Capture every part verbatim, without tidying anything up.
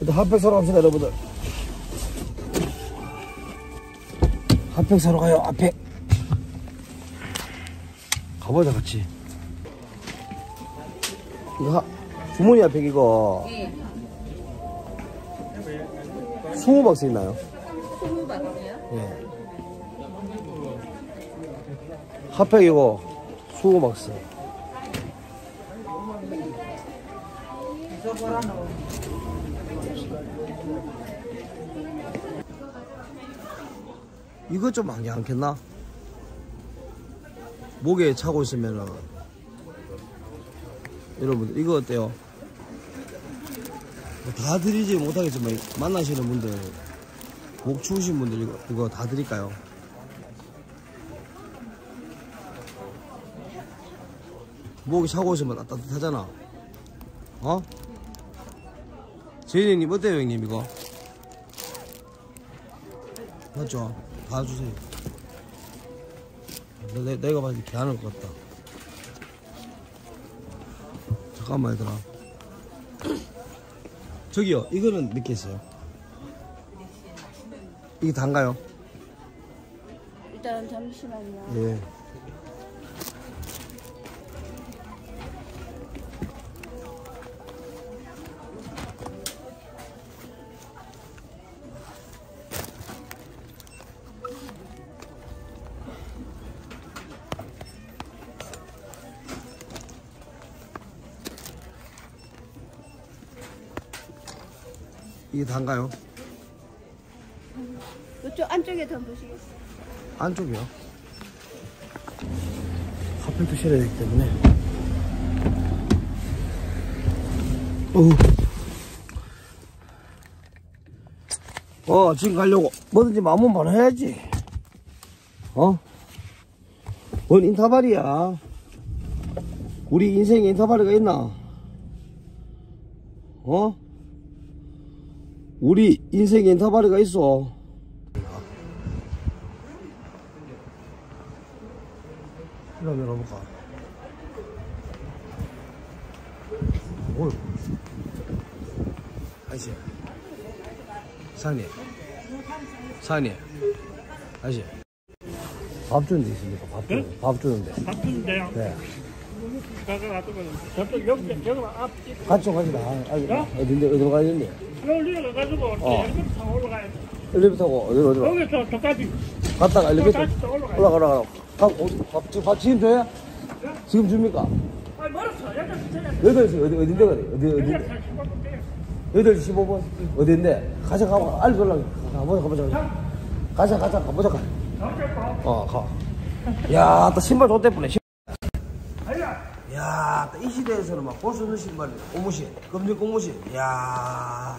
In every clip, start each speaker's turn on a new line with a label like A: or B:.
A: 일단 핫팩 사러 갑시다, 여러분들. 핫팩 사러 가요, 핫팩. 가보자, 같이. 이거 하, 주머니 핫팩 이거.
B: 네.
A: 이십 박스 있나요?
B: 이십 박스요?
A: 예. 핫팩 이거 이십 박스. 이거 좀 많이 않겠나? 목에 차고 있으면은. 여러분들 이거 어때요? 다 드리지 못하겠지만 만나시는 분들, 목 추우신 분들 이거, 이거 다 드릴까요? 목이 차고 있으면 따뜻하잖아. 어? 제이님 어때요, 형님 이거? 맞죠? 다 주세요. 내, 내가 봐도 개안할 것 같다. 잠깐만 얘들아. 저기요, 이거는 몇 개 있어요? 이게 단가요?
B: 일단 잠시만요.
A: 예. 이게 단가요?
B: 이쪽 안쪽에 더 보시겠어요?
A: 안쪽이요? 핫팩도 실어야 되기 때문에. 어우. 어, 지금 가려고 뭐든지 마음은 바로 해야지. 어? 뭔 인터벌이야? 우리 인생에 인터벌이가 있나? 어? 우리 인생에 인터벌이가 있어. 이거 한번 열어볼까? 뭘? 아저씨. 사장님. 사장님. 아저씨. 밥 주는 데 있습니까? 밥 주는 데. 밥 주는데.
C: 밥 주는데요?
A: 네.
C: 가가 놔두고 저쪽 여기 여기 앞
A: 같이 좀 가시다. 아, 어딘데, 어디로 가야 되는데?
C: 올리러 가가지고
A: 어.
C: 엘리베이터 타고 올라가야 돼.
A: 엘리베이터 타고 어디로, 어디로?
C: 여기서 저까지
A: 갔다가 엘리베이터
C: 다시 또 올라가야 돼.
A: 올라가라. 밥, 어디, 밥, 지금, 밥 지금 줘요? 지금 줍니까?
C: 아 멀었어. 여기서 저기
A: 여덟 시, 어디, 어딘데, 어디, 어디, 어딘데?
C: 여기서 십오 분 돼요.
A: 여덟 시 십오 분? 어딘데? 가자, 가봐. 알고 올라가. 가보자, 가보자, 가보자. 가자, 가자, 가보자, 가. 어, 가. 야, 또 신발 좋대 뿌네. 야, 또 이 시대에서는 막 볼 수 없는 신발, 고무신, 검정 고무신. 야.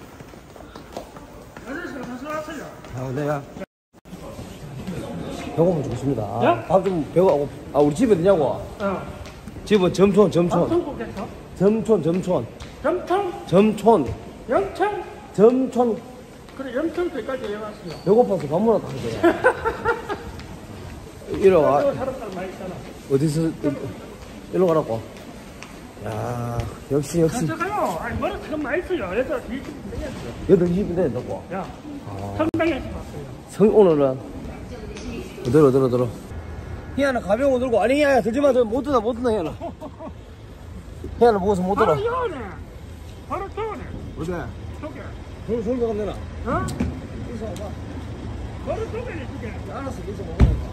C: 여기서 다시 왔어요.
A: 아, 네야. 배고프면 좋습니다.
C: 야?
A: 밥 좀 배고프고. 아, 우리 집이 어디냐고?
C: 어.
A: 집은 점촌, 점촌.
C: 방송국에서
A: 점촌, 점촌.
C: 점청,
A: 점촌.
C: 영청,
A: 점촌.
C: 그래 영청까지 해왔어요.
A: 배고파서 밥 먹으러 가야 돼. 이리 와.
C: 저 사람들 많이 있잖아.
A: 어디서, 이리로 가라고. 야, 역시, 역시.
C: 가져가요. 아니 멀어서 그럼 많이 있어요. 여기서 이십 분 되겠어.
A: 여덟 시인데, 너고.
C: 야,
A: 아.
C: 성당에서 왔어요.
A: 성, 오늘은. 어디로, 어디로, 어디로. 희야는 가벼운 거 들고, 아니, 야, 들지 마, 못 든다, 못 든다, 희야는. 희야는 먹어서 못 들어.
C: 바로 여네. 바로 저네.
A: 어디?
C: 저게.
A: 저, 저기 가면 되나?
C: 어?
A: 여기서 와봐.
C: 바로 저게 저게.
A: 알았어, 여기서 먹으니까.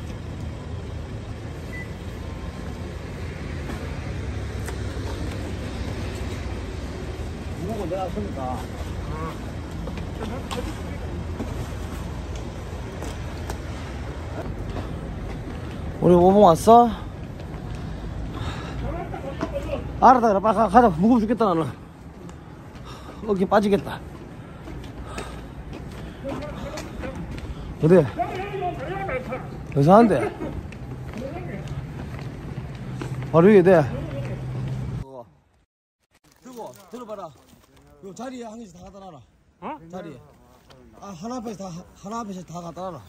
A: 이거고 내가 쓰니까. 우리 오봉 왔어? 알았다, 그래. 빨리 가, 가자. 무거워 죽겠다, 나는. 어깨 빠지겠다. 어디? 여기서 하는데? 바로 위에 돼. 들고, 들어봐라. 요 자리에 한 개씩 다 갖다 놔라.
C: 어?
A: 자리에. 아, 하나 앞에서 다, 하나 앞에서 다 갖다 놔라.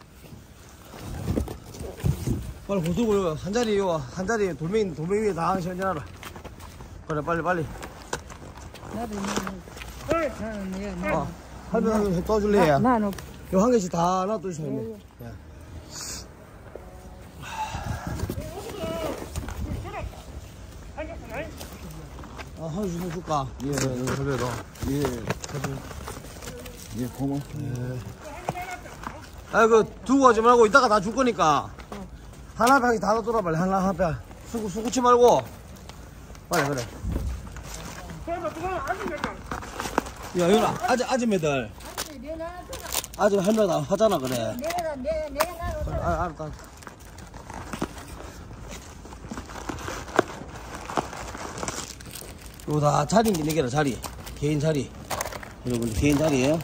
A: 빨리 고수고, 요, 한 자리, 요, 한 자리 돌멩이, 돌멩이 위에 다 한 개씩 얹어놔라. 그래, 빨리, 빨리.
B: 나도 있는
A: 어, 할머니 한 개씩 떠줄래?
B: 만 원.
A: 요 한 개씩 다 놔두시면 돼. 예. 아, 하나 주면 줄까? 예, 그래도. 예, 예, 고마워. 예. 아, 그, 두고 가지 말고 이따가 다 줄 거니까. 하나 한 개씩 다 놔둬라, 빨리. 하나 한 개. 수구, 수구치 말고. 빨리, 그래. 야, 이거 아재, 아줌매들. 아줌 할머니 다 하잖아, 그래.
B: 내가 내가 내가
A: 아, 알았다. 이거 다 자리인 게 네 개라, 자리. 개인 자리. 여러분, 개인 자리에요.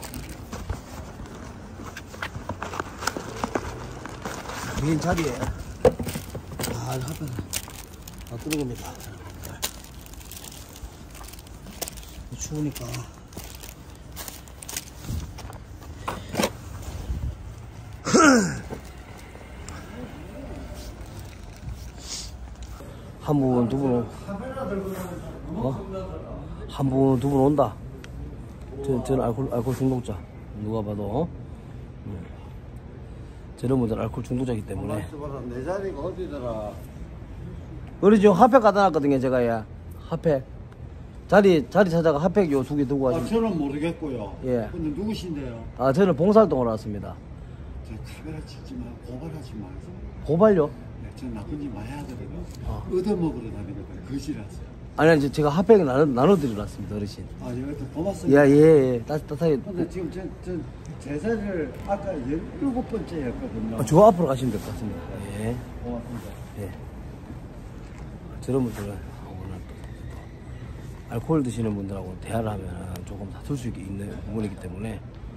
A: 개인 자리에. 아, 하필. 아, 뜨는 겁니다. 추우니까. 한 분, 두 분, 어? 한 분, 두 분 온다. 저, 저는 알코올, 알코올 중독자. 누가 봐도. 음. 저런 분들 알코올 중독자이기 때문에.
D: 내 자리가 어디더라?
A: 우리 지금 핫팩 갖다 놨거든요, 제가, 야. 핫팩. 자리, 자리 찾아가 핫팩 요 두 개 두고
D: 아,
A: 가시면.
D: 저는 모르겠고요.
A: 예.
D: 근데 누구신데요?
A: 아, 저는 봉사활동을 왔습니다.
D: 저 카메라 찍지 마, 고발하지 마세요.
A: 고발요?
D: 네, 저 나쁜 짓 많이 하거든요.
A: 어.
D: 얻어먹으러 다니거든요. 거지라서요.
A: 아니, 아니, 제가 핫팩을 나눠, 나눠드리러 왔습니다, 어르신.
D: 아, 여기도 고맙습니다.
A: 예, 예, 예. 따, 따뜻하게.
D: 근데 지금 저, 저, 제 자리를 아까 열일곱 번째였거든요.
A: 아, 저 앞으로 가시면 될 것 같습니다. 예.
D: 고맙습니다.
A: 예. 저런 분들은 오늘 또 알코올 드시는 분들하고 대화를 하면 조금 다툴 수 있는 부분이기 때문에.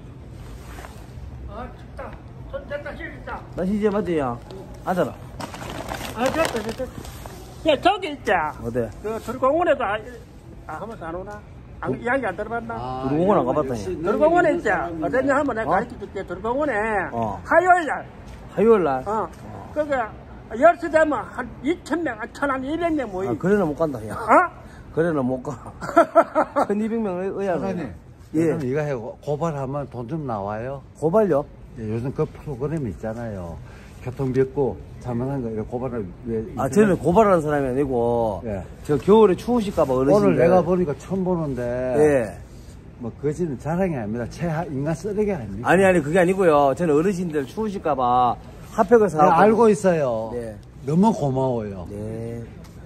C: 아, 춥다. 손 됐다, 실다.
A: 나 이제 맞지야? 앉아라.
C: 아, 됐다, 됐다. 야, 저기 있자.
A: 어때?
C: 그, 들공원에도, 아, 아, 한 번도 안 오나? 안, 이야기 안 들어봤나?
D: 아,
A: 들공원 안
D: 이거
A: 가봤다니.
D: 역시
C: 들공원에
D: 너희
C: 있자.
D: 사람인데.
C: 어땠냐 한번 내가
A: 어?
C: 가르쳐 줄게. 들공원에.
A: 어.
C: 화요일 날.
A: 화요일 날?
C: 어. 그게, 열 시 되면 한 이천 명, 천 한 이백 명 모이.
A: 아, 그래는 못 간다, 야.
C: 어?
A: 그래는 못 가. 천이백 명 의향.
D: 사장님,
A: 예.
D: 요즘 이거 해 고발하면 돈 좀 나와요?
A: 고발요?
D: 예, 요즘 그 프로그램 있잖아요. 교통비고 잘못한 거 이렇게 고발을 왜?
A: 아, 저는 고발하는 사람이 아니고.
D: 예.
A: 저 겨울에 추우실까봐 어르신.
D: 오늘 내가 보니까 처음 보는데.
A: 예.
D: 뭐 거지는 자랑이 아닙니다. 최하 인간 쓰레기 아닙니까?
A: 아니, 아니, 그게 아니고요. 저는 어르신들 추우실까봐 핫팩을
D: 네,
A: 사갖고.
D: 알고 있어요.
A: 네.
D: 너무 고마워요.
A: 네.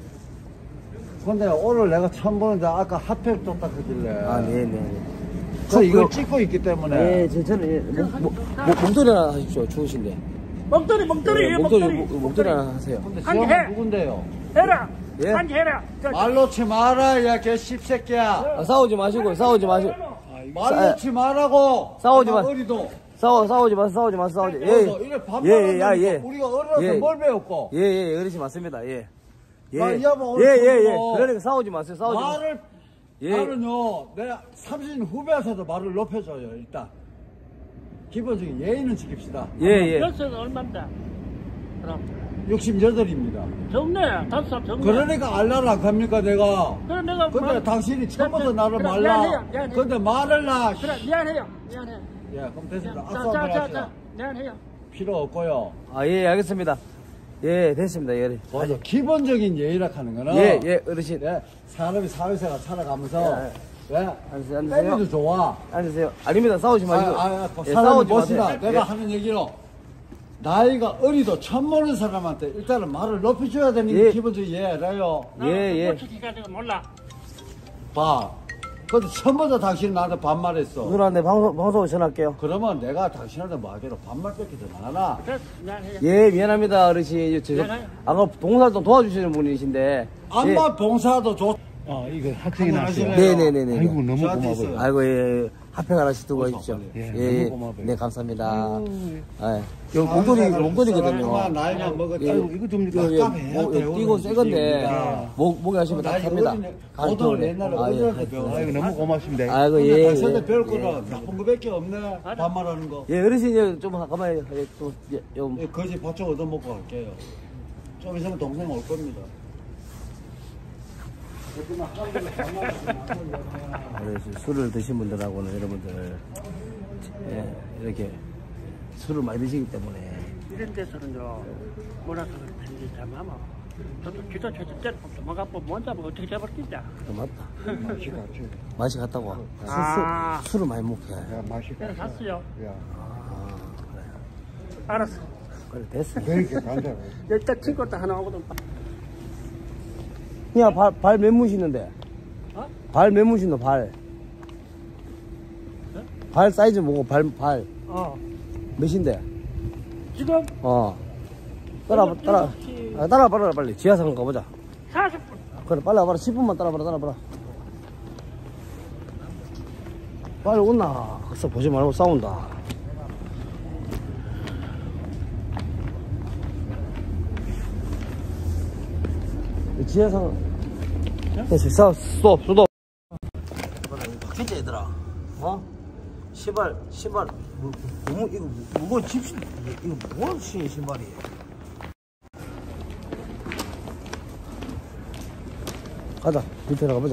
D: 근데 오늘 내가 처음 보는데 아까 핫팩 줬다 하길래.
A: 아, 네네. 네.
D: 저 이걸
A: 그-
D: 찍고 있기 때문에.
A: 네, 저, 저는, 예, 목, 목, 목, 목도리 하나 하십시오. 추우신데.
C: 목도리, 목도리,
A: 네,
C: 목도리.
A: 목도리, 목, 목도리 하나 하세요.
D: 근데
C: 한
D: 지금
C: 개 해.
D: 누군데요?
C: 해라.
A: 예?
C: 한 개 해라. 저,
D: 말 놓지 마라, 야, 개 씹새끼야.
A: 아, 싸우지 마시고, 싸우지 마시고.
D: 말 놓지 마라고.
A: 싸우지 마.
D: 어리도.
A: 싸워, 싸우지 마, 싸우지 마, 싸우지. 예,
D: 어리도. 이래
A: 예,
D: 반말하는
A: 예, 야, 예.
D: 우리가 어려서
A: 예.
D: 뭘 배웠고.
A: 예, 예, 어르신 맞습니다. 예. 예.
D: 아, 이 양반
A: 예,
D: 오늘
A: 예, 예.
D: 처음으로
A: 그러니까 싸우지 마세요, 싸우지 마세요.
D: 말을,
A: 예.
D: 말은요, 내가 삼십 후배에서도 말을 높여줘요, 일단. 기본적인 예의는 지킵시다.
A: 예, 예.
C: 열쇠가 얼마인데? 그럼.
D: 육십팔입니다.
C: 적네. 다섯 살 적네.
D: 그러니까 알라라 갑니까, 내가.
C: 그래, 내가.
D: 근데
C: 뭐-
D: 당신이 처음부터
C: 그래,
D: 나를
C: 그래,
D: 말라.
C: 미안해요, 미안해요.
D: 근데 말을 나.
C: 그래, 미안해요. 미안해.
D: 예, 그럼 됐습니다.
C: 자,
D: 악수
C: 자,
D: 한번
C: 자,
D: 합시다.
C: 자. 미안해요.
D: 필요 없고요.
A: 아, 예, 알겠습니다. 예, 됐습니다, 예.
D: 맞아. 기본적인 예의라 하는 거는.
A: 예, 예, 어르신.
D: 예, 사람이 사회생활 살아가면서.
A: 예,
D: 예.
A: 앉으세요, 앉으세요.
D: 때리도 좋아.
A: 앉으세요. 아닙니다, 싸우지
D: 아,
A: 마시고.
D: 아, 아,
A: 예,
D: 사람이
A: 싸우지
D: 멋이다.
A: 마세요.
D: 내가
A: 예.
D: 하는 얘기로. 나이가 어리도 처음 보는 사람한테 일단은 말을 높여줘야 되는 게
A: 예.
D: 기본적인 예라요.
A: 예, 예.
C: 솔직히가 몰라.
D: 봐. 근데 처음부터 당신이 나한테 반말했어.
A: 누나한테 방송, 방송을 전할게요.
D: 그러면 내가 당신한테 뭐 하기로 반말밖에 더 안 하나?
C: 그래, 미안해요.
A: 예, 미안합니다, 어르신. 저,
C: 미안해요.
A: 아까 봉사활동 도와주시는 분이신데.
D: 안마 봉사도 좋.
E: 아, 이거 학생이
D: 한번
E: 나왔어요.
D: 하실래요?
A: 네네네네.
E: 아이고, 너무
D: 저한테
E: 고마워요.
D: 있어요.
A: 아이고, 예. 핫팩 하나씩 두고 가십시오.
E: 예,
A: 예,
E: 너무 고마워요.
A: 네, 감사합니다. 예.
D: 사회생활을
A: 요 목도리,
D: 사람은
A: 목도리거든요.
D: 나이가 먹었다.
A: 예.
E: 아이고, 이거 좀
A: 요, 요,
D: 깜깜해야
A: 목,
D: 돼요,
A: 요 띄고 새 건데,
D: 지금.
A: 목, 목에 하시면 다
D: 나이
A: 탑니다.
D: 어린애,
A: 가을,
D: 고등어
A: 겨울에.
D: 옛날에
A: 아, 예.
D: 어른한테 배워.
E: 아이고, 너무 고맙습니다.
A: 아이고,
D: 근데
A: 예.
D: 당신한테
A: 예.
D: 배울 거는 나쁜 거밖에 없네. 반말하는 거.
A: 예, 어르신, 좀, 가만히, 예, 좀, 예, 좀.
D: 예, 거지 바쳐 얻어먹고 갈게요. 좀 있으면 동생 올 겁니다.
A: 그래서 술을 드신 분들하고는 여러분들 예, 이렇게 술을 많이 드시기 때문에
C: 이런 데서는요, 뭐라서 그런지 참 하면 저도 기도 쳐서 때리고 도망가고 못 잡으면 어떻게 잡았겠냐.
A: 그 맞다.
D: 맛이 같지.
A: 맛이 같다고. 술,
C: 아.
A: 술, 술을 많이 먹게.
D: 야, 맛이
C: 그냥
D: 같지.
C: 샀어요.
D: 야,
A: 아, 그래.
C: 알았어.
A: 그래 됐어.
D: 왜 이렇게 간다고?
C: 일단 친구도 하나 오거든.
A: 야, 발, 발 몇 무시는데?
C: 어?
A: 발 몇 무시노, 발?
C: 네?
A: 발 사이즈 뭐고, 발, 발.
C: 어.
A: 몇인데?
C: 지금
A: 어. 따라, 따라. 아, 따라봐라, 빨리. 지하상 가보자.
C: 사십 분.
A: 그래, 빨리 와봐라. 십 분만 따라봐라, 따라봐라. 빨리 온나. 학사 보지 말고 싸운다. 지하상. 됐어, 싸워, 스톱, 스톱. 진짜 얘들아. 어? 신발, 신발. 뭐, 뭐, 이거, 뭐, 집시, 이거 뭐, 신, 신발이. 가자, 밑에 나가보자.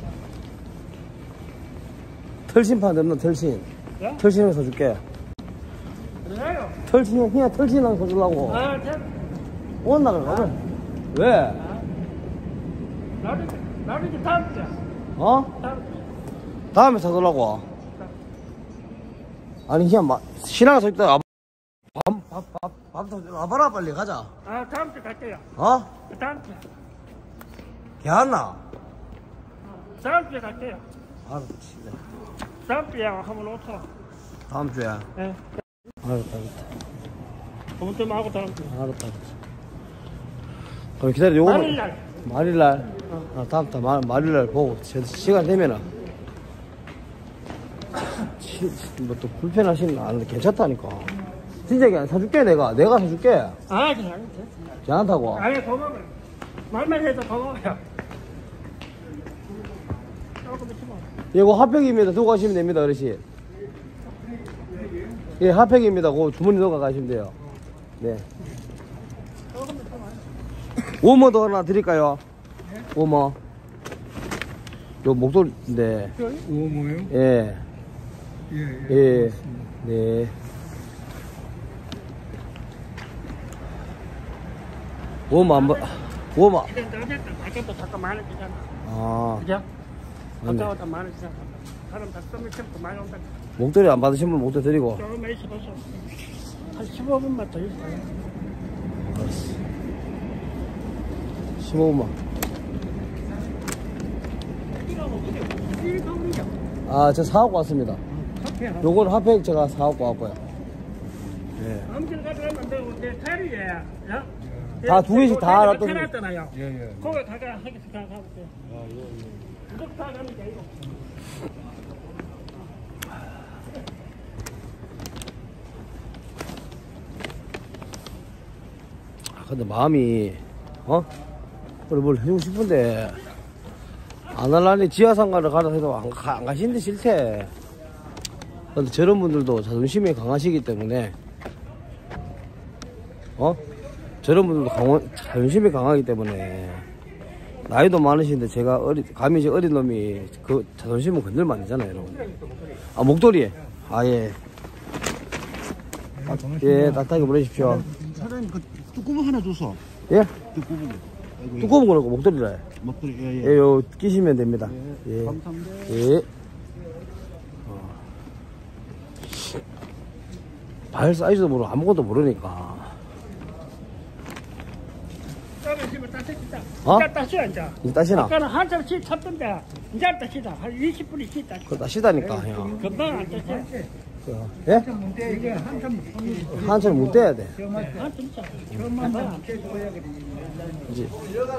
A: 털신판 없나, 털신?
C: 예?
A: 털신 하나 사줄게.
C: 그래요?
A: 털신, 그냥 털신 하나 사주려고.
C: 아, 저,
A: 온 나가, 가자. 왜?
C: 나도, 나도 이제 다음 주야.
A: 어?
C: 다음 주.
A: 다음에 사달라고. 아니, 그냥 막, 신화가 서 있다. 밥, 밥, 밥, 밥, 밥, 와봐라, 빨리 가자.
C: 아, 다음 주 갈게요.
A: 어?
C: 다음 주.
A: 개안나?
C: 다음 주에 갈게요.
A: 알았다, 진짜.
C: 다음 주에 한번 오토.
A: 다음 주에.
C: 예.
A: 알았다, 알았다.
C: 한번 좀 하고 다음 주.
A: 알았다, 알았다. 그럼 기다려, 요거만.
C: 말일날.
A: 말일날. 아, 다음 달 말, 말일날 보고, 제, 시간 되면은. 뭐 또 불편하시는 안 괜찮다니까. 진짜 그냥 사줄게, 내가. 내가 사줄게.
C: 아, 그냥.
A: 괜찮다고.
C: 아예 고마워요. 말만 해도 고마워요. 조금 있으면.
A: 이거 핫팩입니다. 두고 가시면 됩니다, 어르신. 예, 핫팩입니다. 그 주머니 넣어 가시면 돼요. 네. 워머도 하나 드릴까요? 워머. 요 목도리인데.
D: 우모요?
A: 예.
D: 예,
A: 예. 네. 워머 안 봐. 워머.
C: 근데 어쨌든 가격도 잠깐 많아지잖아.
A: 아.
C: 그죠?
A: 맞네.
C: 아까보다 많아지잖아. 사람 다 쓰면 참고 많이 온다.
A: 목도리 안 받으신 분 목도리 드리고.
C: 조금만 있어보세요. 한 십오 분만 더 있어요.
A: 십오 분만. 아, 저 사갖고 왔습니다. 요건 핫팩 제가 사갖고 왔고요. 예.
C: 아무튼 가져가면 되고, 내 자리에, 야?
A: 다 두 개씩 다
C: 알았
A: 놔뒀-
C: 해놨잖아요.
D: 예, 예.
C: 거기 가가 하겠어, 가가 가볼게요. 아, 예, 예. 무조건 다 가면 돼, 이거.
A: 아, 근데 마음이, 어? 그래, 뭘 해주고 싶은데, 안 할라니 지하상가를 가라 해도 안, 가, 안 가시는데 싫대. 근데 저런 분들도 자존심이 강하시기 때문에, 어? 저런 분들도 강원, 자존심이 강하기 때문에, 나이도 많으신데 제가 어리, 감히 이제 어린 놈이 그 자존심은 건들면 안 되잖아요, 여러분. 아, 목도리. 아, 예. 아, 예, 따뜻하게 보내십시오.
E: 사장님 그 뚜껑 하나 줘서.
A: 예?
E: 뚜껑.
A: 두꺼운 거라고 목도리라.
E: 먹더리. 예, 예.
A: 예, 요, 끼시면 됩니다. 예.
E: 감사합니다.
A: 예. 어. 발 사이즈도 모르고 아무것도 모르니까.
C: 좀 있으면 다시 씻다.
A: 어?
C: 이제 다시 앉아.
A: 이제 따시나?
C: 아까는 한참 씻 탔던데, 이제 다시다. 한 이십 분이 씻다.
A: 그거 따시다니까, 형.
C: 금방 안 탔지.
A: 예? 한참 못 떼야 돼.
C: 아, 진짜. 금방 안 탔지.
A: 그지?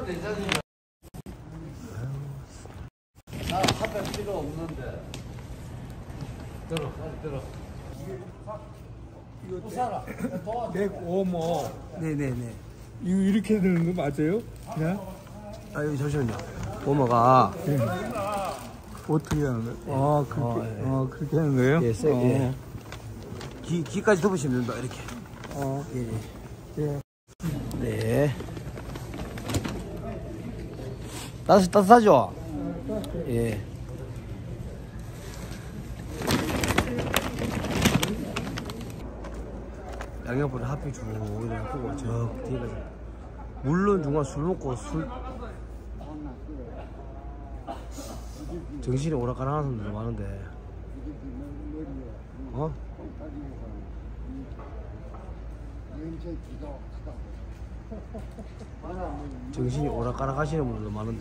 D: 백오모.
A: 네네네.
D: 이거 이렇게 되는 거 맞아요? 네?
A: 아유, 잠시만요. 오마가,
D: 어떻게 하는 거예요? 아, 그렇게,
A: 어, 예.
D: 어, 그렇게 하는 거예요?
A: 예, 세,
D: 어.
A: 예. 귀, 귀까지 덮으시면 된다, 이렇게.
D: 어,
A: 예, 예.
D: 예.
A: 네. 따뜻, 따뜻하죠? 예. 양옆으로 핫팩 주고 이렇게 보고 저 뒤에 물론 중간 술 먹고 술 정신이 오락가락하는 사람들 많은데 어? 정신이 오락가락 하시는 분들도 많은데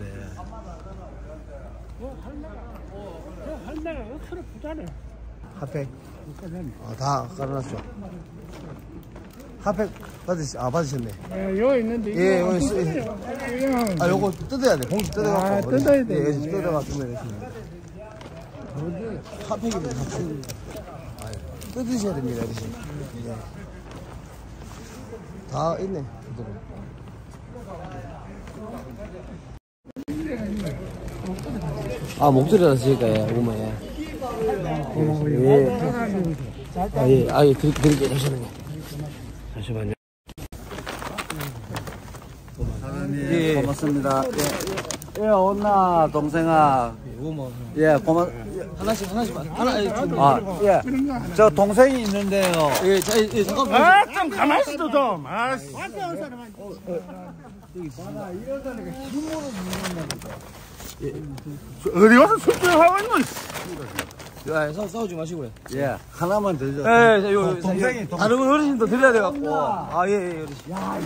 C: 할매가 억수로 부자네.
A: 핫팩? 아, 다 깔아놨죠. 핫팩 받으시, 아, 받으셨네.
C: 예, 여기 있는데.
A: 예, 여기 있어.
C: 그냥.
A: 아, 요거 뜯어야 돼. 봉지 뜯어갖고.
C: 아, 뜯어야 돼.
A: 예, 여기 뜯어갖고 이렇게. 핫팩이래, 핫팩. 아, 뜯으셔야 됩니다, 이렇게. 예. 다 있네. 아, 목소리라서 쓰니까, 예, 오면, 예. 예. 아, 예, 아, 예, 드릴, 드릴게요. 잠시만요. 잠시만요.
D: 사장님
A: 예.
D: 고맙습니다. 예, 예 온나 동생아.
A: 오만.
D: 예 고맙.
A: 하나씩, 하나씩만. 하나, 예, 좀.
D: 아 예. 저 동생이 있는데요.
A: 예, 자, 예, 잠깐만.
C: 아, 좀 가만히 있어, 좀. 아, 씨. 어디 가서 술집 하고 있노?
A: 야, 싸우, 싸우지 마시고요.
D: 예 하나만 더 줘.
A: 예, 자, 요, 요,
D: 동생이,
A: 요,
D: 동-
A: 다른 어르신도 드려야 돼갖고. 아, 예, 예, 어르신.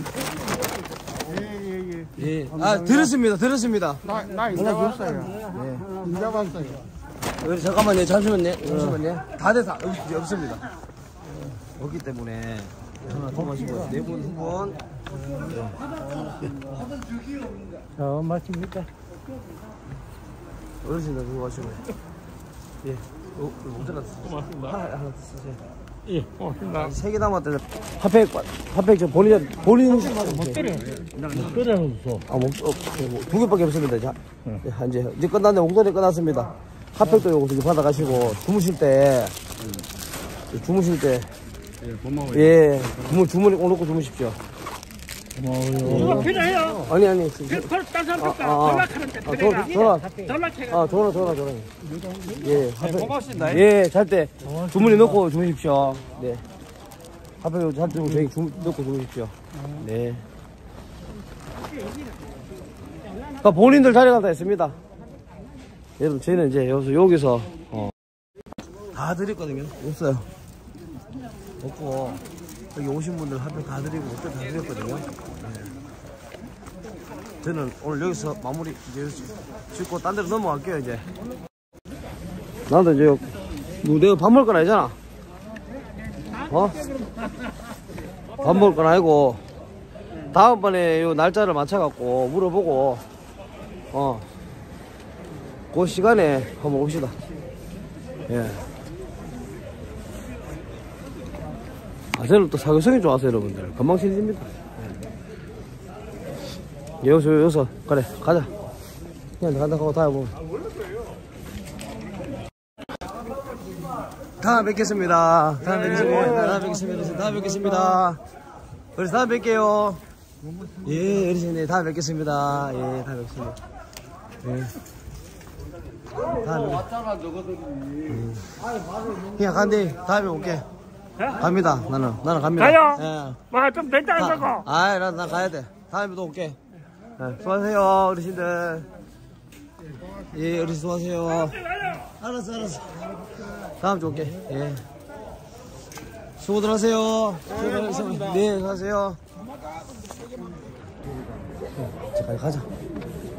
C: 예, 예,
A: 예. 아, 들었습니다, 들었습니다.
C: 나, 나 이제 왔어요. 이제 왔어요.
A: 어르신, 잠깐만요, 잠시만요. 잠시만요. 다 돼서 없, 없습니다. 없기 때문에. 하나 더 마시고요. 네 분, 두 분.
C: 저, 맞습니까?
A: 어르신도 그거 마시고요. 예. 어, 못 들었어.
C: 고맙습니다.
A: 하나, 하나 더 쓰세요.
C: 예, 고맙습니다.
A: 세 개 남았대. 핫팩, 핫팩 저 본인, 본인.
C: 못 때려. 못 때려서.
A: 아, 목, 어, 뭐, 두 개밖에 없습니다. 자, 네, 이제, 이제 끝났네. 옥선이 끝났습니다. 핫팩도 요거 두개 받아가시고, 주무실 때, 주무실 때,
D: 예 고마워요.
A: 예, 주문, 주문에 꼭 놓고 주무십시오.
C: 이거 필요해요.
A: 아니, 아니, 지금,
C: 별 따서
A: 아,
C: 할까?
A: 아,
C: 전락하는데
A: 아,
C: 필요해가.
A: 전- 전화,
C: 전락해가.
A: 아, 전화, 전화, 전화. 예, 핫팩.
D: 고맙습니다.
A: 예, 잘 때, 주문에 넣고 주무십시오. 네. 핫팩 잘 때, 저희 주, 넣고 주무십시오. 네. 그러니까 본인들 자리가 다 있습니다. 여러분, 저희는 이제 여기서, 여기서, 어. 다 드렸거든요. 없어요. 없고, 여기 오신 분들 핫팩 다 드리고, 옷들 다 드렸거든요. 네. 저는 오늘 여기서 마무리 이제 짓고 딴 데로 넘어갈게요, 이제. 나도 이제, 뭐 내가 밥 먹을 건 아니잖아. 어? 밥 먹을 건 아니고, 다음번에 요 날짜를 맞춰갖고 물어보고, 어, 그 시간에 한번 옵시다. 예. 아, 저는 또 사교성이 좋아서 여러분들. 금방 친해집니다. 예. 여기서, 여기서. 그래, 가자. 그냥 간다 하고 다음에 보면. 다음에 뵙겠습니다. 다음에 뵙겠습니다. 다음에 뵙겠습니다. 다음에 뵙겠습니다. 그래서 다음에 뵐게요. 예, 어르신님, 다음에 뵙겠습니다. 예, 다음에 뵙겠습니다. 예. 다음에. 예. 그냥 간대. 다음에 올게. 갑니다. 나는, 나는 갑니다.
C: 가요?
A: 예.
C: 와, 좀 됐다,
A: 가-
C: 저거.
A: 아이, 나, 나 가야 돼. 다음에 또 올게. 예, 수고하세요, 어르신들. 예, 어르신 수고하세요. 알았어, 알았어. 다음 주 올게. 예. 수고들 하세요. 수고들 하세요. 네, 가세요. 자, 가자.